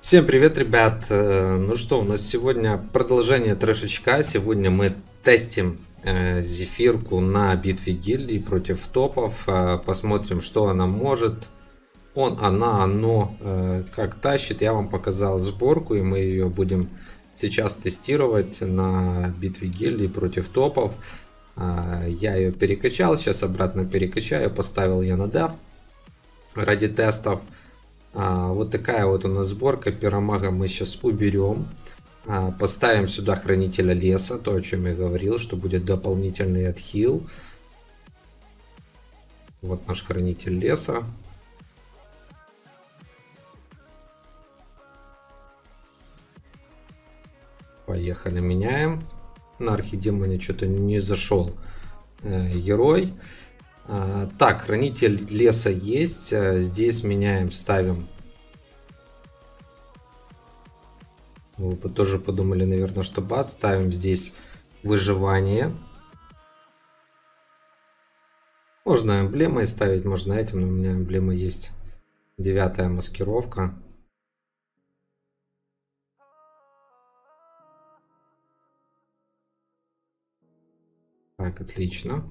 Всем привет, ребят! Ну что, у нас сегодня продолжение трэшечка. Сегодня мы тестим зефирку на битве гильдий против топов. Посмотрим, что она может. Оно как тащит. Я вам показал сборку, и мы ее будем сейчас тестировать на битве гильдий против топов. Я ее перекачал, сейчас обратно перекачаю. Поставил ее на деф ради тестов. Вот такая вот у нас сборка. Пиромага мы сейчас уберем. Поставим сюда хранителя леса, то, о чем я говорил, что будет дополнительный отхил. Вот наш хранитель леса. Поехали, меняем. На архидемоне что-то не зашел герой. Так, хранитель леса есть. Здесь меняем, ставим. Вы тоже подумали, наверное, что бац. Ставим здесь выживание. Можно эмблемой ставить, можно этим, но у меня эмблема есть. 9-я маскировка. Так, отлично.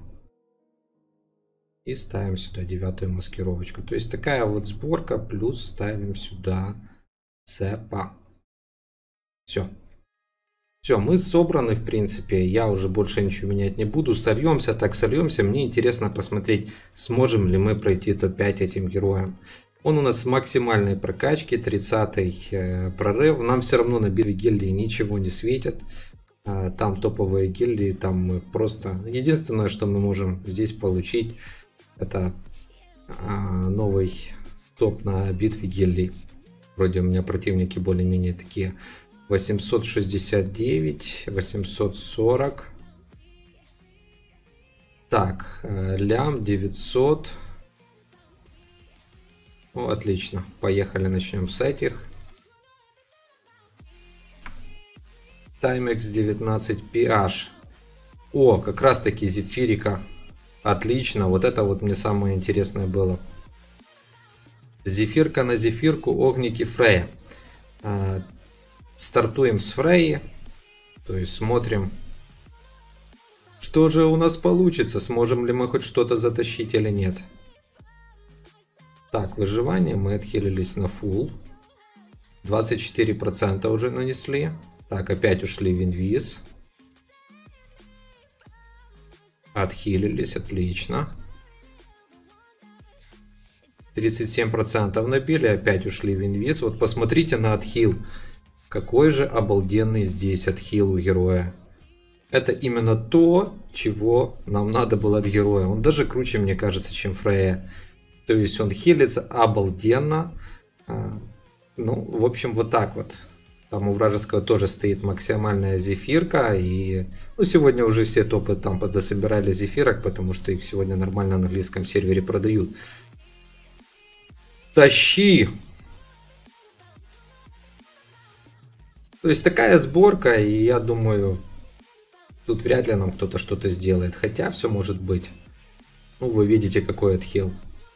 И ставим сюда 9-ю маскировочку. То есть такая вот сборка, плюс ставим сюда цепа. Все. Все, мы собраны, в принципе. Я уже больше ничего менять не буду. Сольемся, так сольемся. Мне интересно посмотреть, сможем ли мы пройти топ-5 этим героем. Он у нас с максимальной прокачки, 30-й прорыв. Нам все равно на битве гильдии ничего не светит. Там топовые гильдии, там мы просто... Единственное, что мы можем здесь получить, это новый топ на битве гильдий. Вроде у меня противники более-менее такие. 869, 840. Так, лям 900. О, отлично. Поехали, начнем с этих. Timex 19 PH. О, как раз таки зефирика. Отлично. Вот это вот мне самое интересное было. Зефирка на зефирку, огники Фрея. Стартуем с Фреи. То есть смотрим, что же у нас получится. Сможем ли мы хоть что-то затащить или нет. Так, выживание. Мы отхилились на фулл. 24% уже нанесли. Так, опять ушли в инвиз. Отхилились, отлично. 37% набили, опять ушли в инвиз. Вот посмотрите на отхил. Какой же обалденный здесь отхил у героя. Это именно то, чего нам надо было от героя. Он даже круче, мне кажется, чем Фрея. То есть он хилится обалденно. Ну, в общем, вот так вот. Там у вражеского тоже стоит максимальная зефирка. И ну, сегодня уже все топы там подособирали зефирок, потому что их сегодня нормально на английском сервере продают. Тащи! То есть такая сборка, и я думаю, тут вряд ли нам кто-то что-то сделает. Хотя все может быть. Ну, вы видите, какой отхил.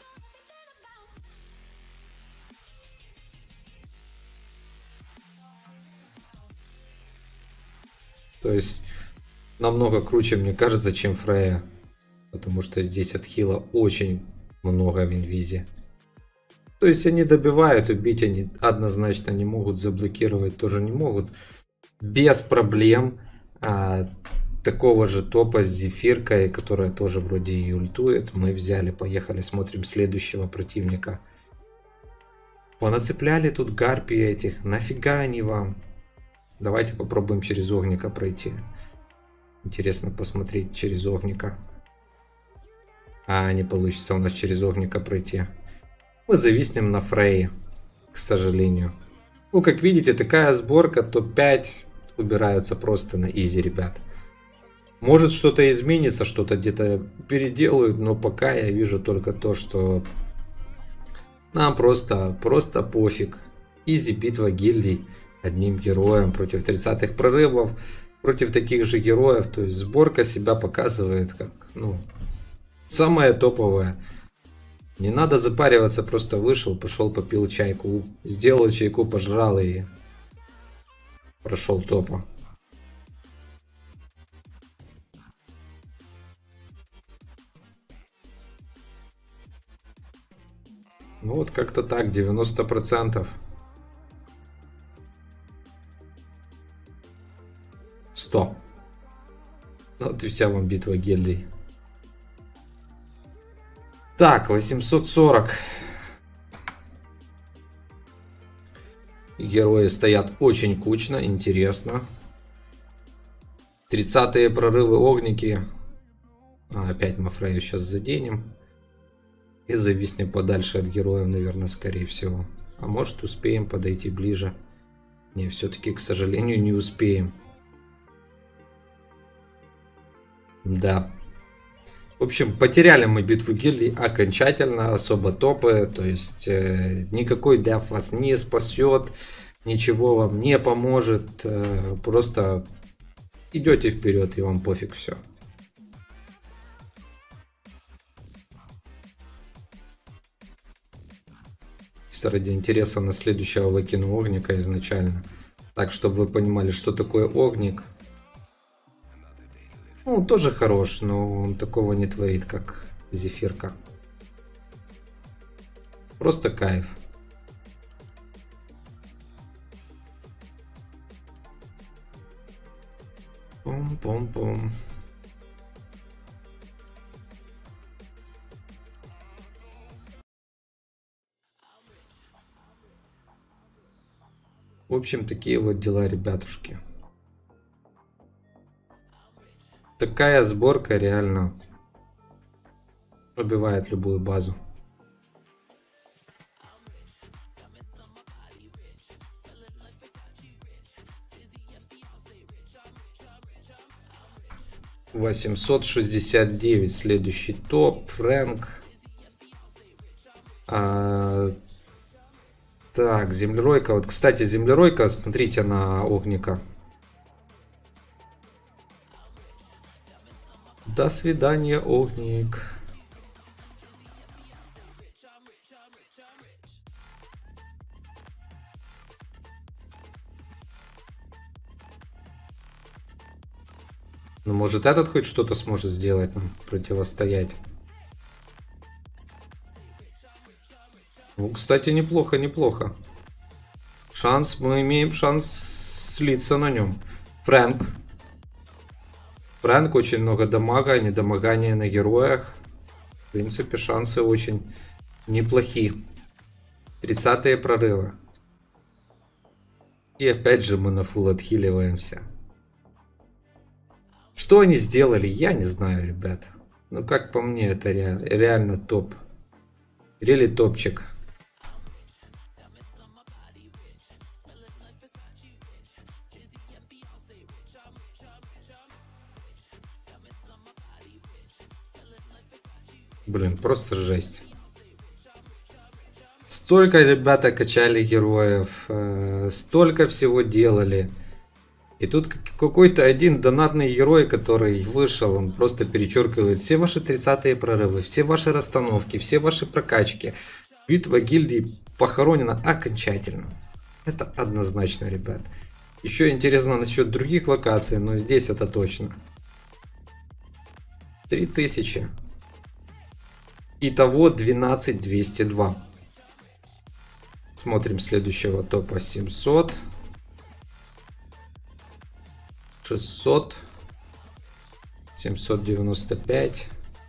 То есть намного круче, мне кажется, чем Фрея. Потому что здесь отхила очень много в инвизе. То есть они добивают, убить они однозначно не могут, заблокировать тоже не могут. Без проблем. Такого же топа с зефиркой, которая тоже вроде и ультует. Мы взяли, поехали, смотрим следующего противника. Понацепляли тут гарпии этих. Нафига они вам? Давайте попробуем через огника пройти. Интересно посмотреть через огника. Не получится у нас через огника пройти. Мы зависнем на Фрейе, к сожалению. Ну, как видите, такая сборка, топ-5 убираются просто на изи, ребят. Может что-то изменится, что-то где-то переделают, но пока я вижу только то, что нам просто пофиг. Изи битва гильдий одним героем против 30-х прорывов, против таких же героев. То есть сборка себя показывает как, ну, самая топовая. Не надо запариваться, просто вышел, пошел, попил чайку, сделал чайку, пожрал и прошел топа. Ну вот как-то так, 90%. 100. Вот и вся вам битва гильдий. Так, 840. Герои стоят очень кучно, интересно. 30-е прорывы огники. Опять Мафрею сейчас заденем. И зависнем подальше от героев, наверное, скорее всего. А может, успеем подойти ближе. Не, все-таки, к сожалению, не успеем. Да. В общем, потеряли мы битву гильдий окончательно, особо топы. То есть, никакой деф вас не спасет. Ничего вам не поможет. Просто идете вперед, и вам пофиг все. Ради интереса на следующего выкину огника изначально. Так, чтобы вы понимали, что такое огник. Ну, он тоже хорош, но он такого не творит, как Зефирка. Просто кайф. Пом-пом-пом. В общем, такие вот дела, ребятушки. Такая сборка реально пробивает любую базу. $869 следующий топ. Фрэнк. Так, землеройка. Вот, кстати, землеройка, смотрите на огника. До свидания, огник. Ну, может, этот хоть что-то сможет сделать нам, противостоять. Ну, кстати, неплохо, неплохо. Шанс, мы имеем шанс слиться на нем. Фрэнк. Фрэнк, очень много дамага, недомогания на героях. В принципе, шансы очень неплохие. 30-е прорывы. И опять же мы на фулл отхиливаемся. Что они сделали, я не знаю, ребят. Ну, как по мне, это реально топ. Рели топчик. Блин, просто жесть. Столько ребята качали героев, столько всего делали. И тут какой-то один донатный герой, который вышел, он просто перечеркивает все ваши 30-е прорывы, все ваши расстановки, все ваши прокачки. Битва гильдии похоронена окончательно. Это однозначно, ребят. Еще интересно насчет других локаций, но здесь это точно. 3000. Итого 12202. Смотрим следующего топа. 700. 600. 795.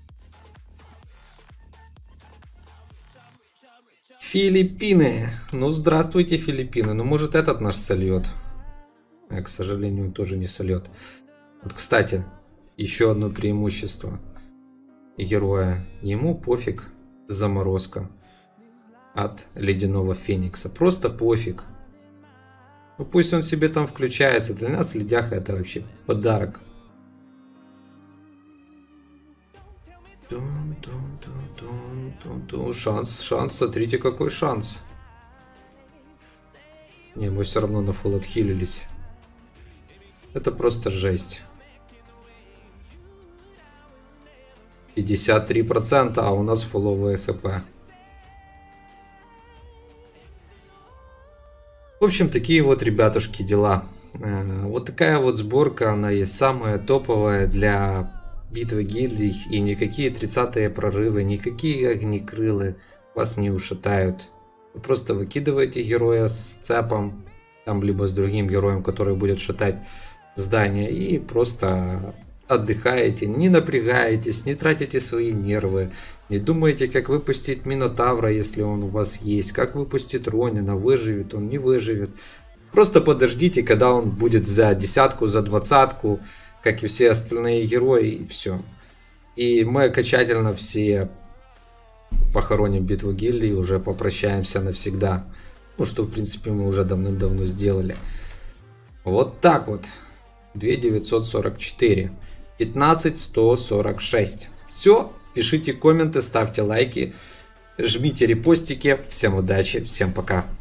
Филиппины. Ну, здравствуйте, Филиппины. Ну, может, этот наш сольет. К сожалению, тоже не сольет. Вот, кстати, еще одно преимущество героя. Ему пофиг заморозка от ледяного феникса. Просто пофиг. Ну, пусть он себе там включается. Для нас, ледяха, это вообще подарок. Шанс, шанс, смотрите, какой шанс. Не, мы все равно на фулл отхилились. Это просто жесть. 53%, а у нас фулловые хп. В общем, такие вот, ребятушки, дела. Вот такая вот сборка, она есть самая топовая для битвы гильдий. И никакие 30-е прорывы, никакие огнекрылы вас не ушатают. Вы просто выкидываете героя с цепом, там либо с другим героем, который будет шатать здание, и просто отдыхаете, не напрягаетесь, не тратите свои нервы, не думаете, как выпустить Минотавра, если он у вас есть, как выпустить Ронина, выживет он, не выживет. Просто подождите, когда он будет за десятку, за двадцатку, как и все остальные герои, и все. И мы окончательно все похороним битву гильдии, уже попрощаемся навсегда. Ну, что, в принципе, мы уже давным-давно сделали. Вот так вот. 2944. 15146. Все. Пишите комменты, ставьте лайки, жмите репостики. Всем удачи, всем пока.